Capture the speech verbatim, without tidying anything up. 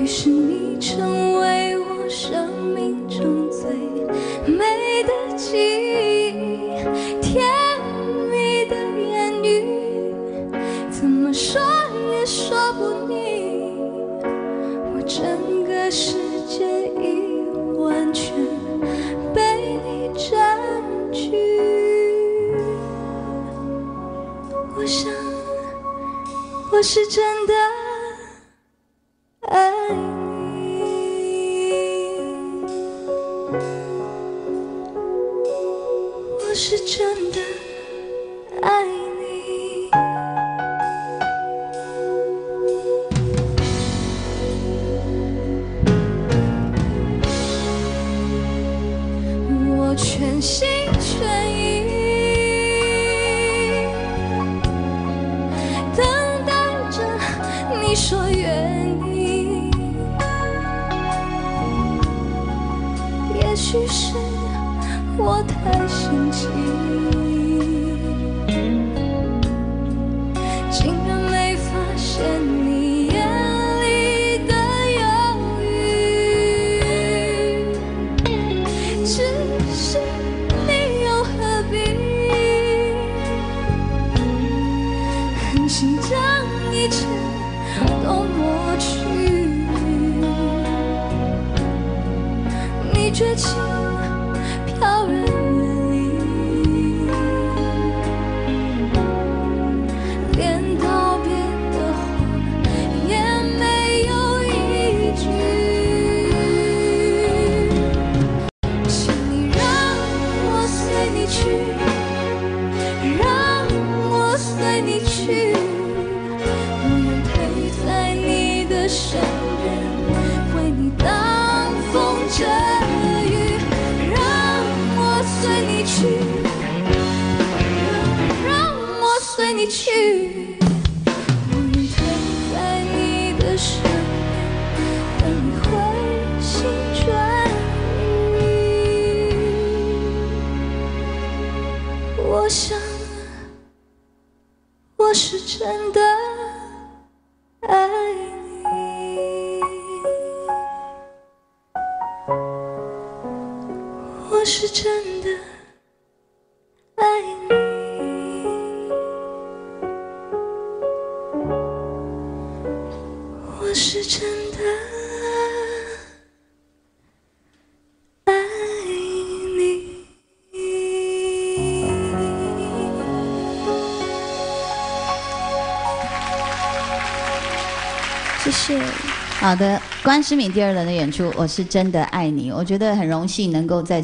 是你成为我生命中最美的记忆，甜蜜的言语，怎么说也说不腻。我整个世界已完全被你占据。我想，我是真的爱你，我是真的爱你。我全心全意等待着你说愿意，也许是我太生气，竟然没发现你眼里的犹豫，只是你又何必狠心将一切都抹去。你绝情飘然远离，连道别的话也没有一句。请你让我随你去，让我随你去，我愿陪在你的身边，为你挡风遮雨，让我随你去，让我随你去，我愿陪在你的身边，等你回心转意。我想，我是真的爱你，我是真的爱你，我是真的爱你。谢谢。 好的，关诗敏第二轮的演出，我是真的爱你。我觉得很荣幸能够在